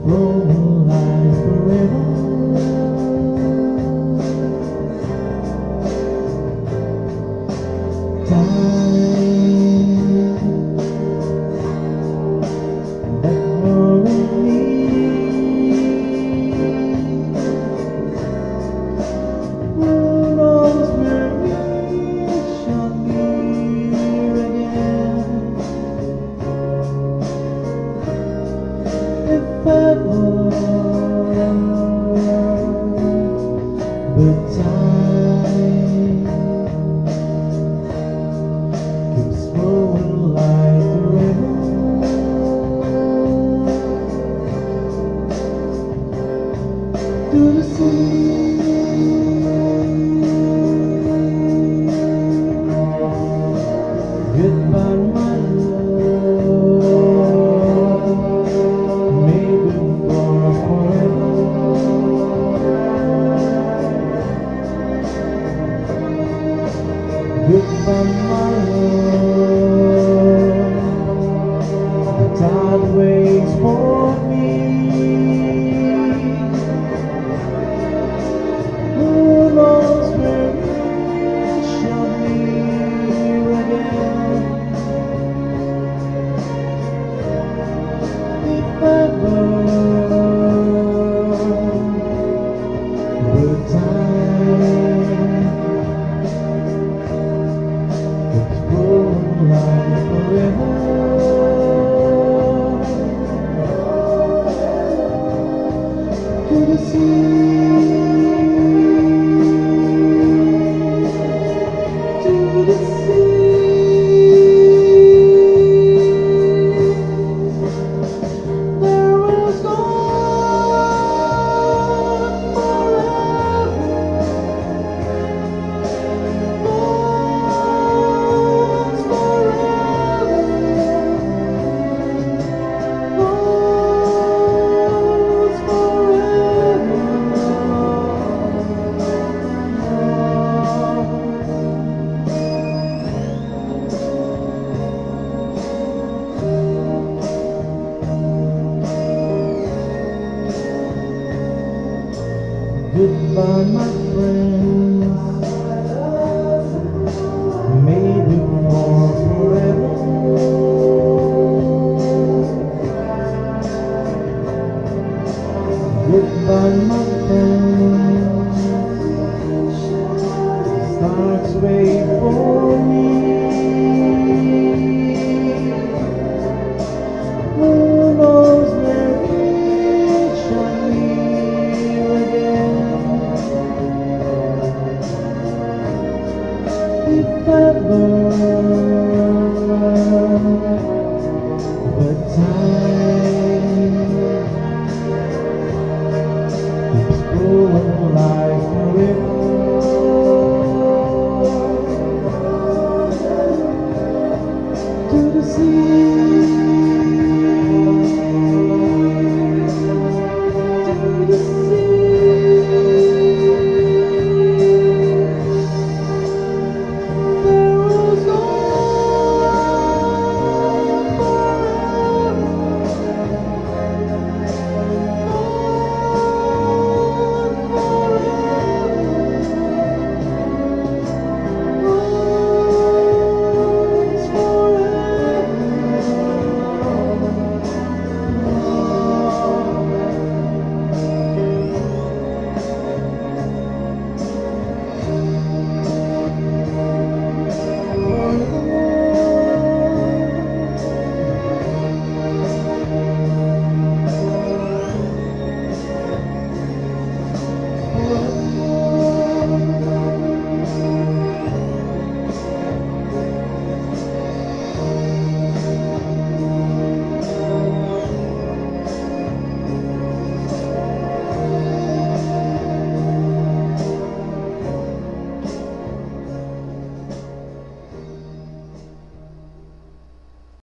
flowing like a river. But time keeps flowing like a river to the sea. Goodbye, my love, maybe for forever. Goodbye, my love, the tide waits for me. Who knows where we shall meet again, if ever. But time keeps flowing like a river to the sea, to the sea. There is gone forever, goes forever, goes forever. Goodbye, my friends, maybe for forever. Goodbye, my friends, stars wait for me. Who knows where we shall meet again, if ever. But time keeps flowing like a river to the sea.